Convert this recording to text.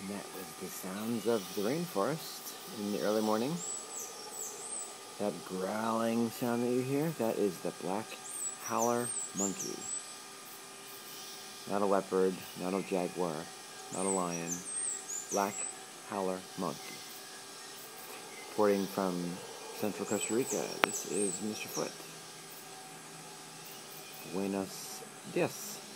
That was the sounds of the rainforest in the early morning. That growling sound that you hear, that is the black howler monkey. Not a leopard, not a jaguar, not a lion. Black howler monkey. Reporting from central Costa Rica, this is Mr. Foot. Buenos dias.